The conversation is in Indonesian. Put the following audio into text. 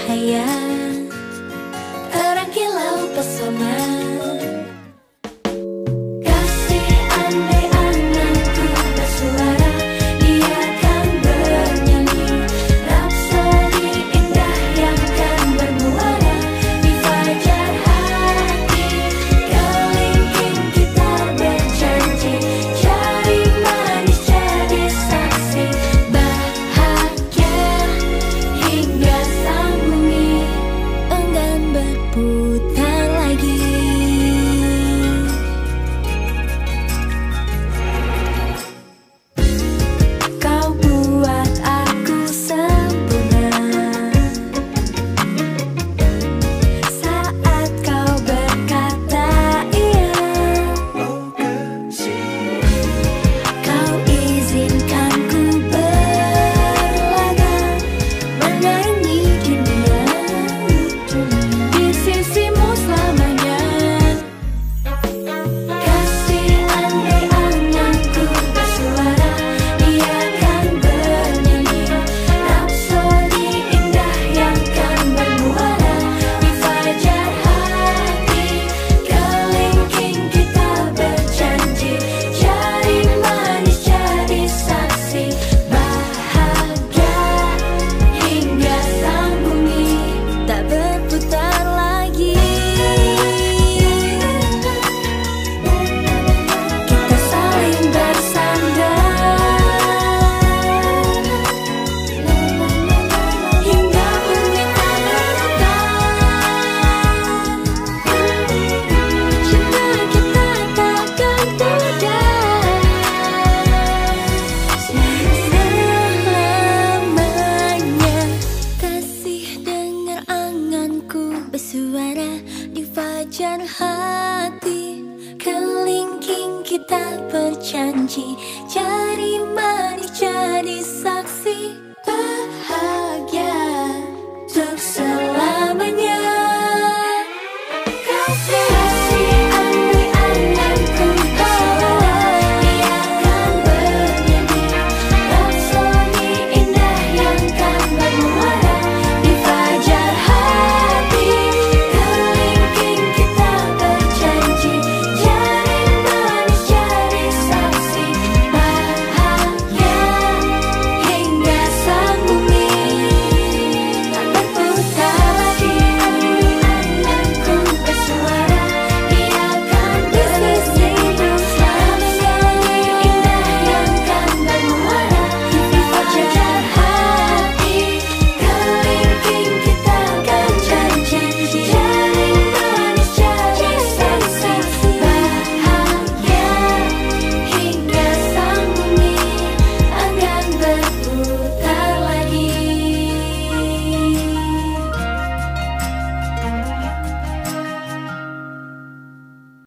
cahaya, terang kilau pesona. Kasih andai anganku bersuara, dia kan bernyanyi rapsodi indah yang kan bermuara di fajar hati. Kelingking kita berjanji, jari manis jadi saksi bahagia hingga sang bumi enggan berputar lagi. Kau buat aku sempurna saat kau berkata iya. Kau izinkan ku berlaga mengarungi dunia di sisimu selamanya. Kasih andai anganku bersuara, dia kan bernyanyi rapsodi indah yang kan bermuara di fajar hati. Kelingking kita berjanji, jari manis jadi saksi bahagia hingga sang bumi tak berputar lagi. Kita saling bersandar hingga bumi tak berputar. Cinta kita takkan pudar selamanya. Kasih dengar anganku bersuara di fajar hati. Kelingking kita berjanji, jari manis jadi saksi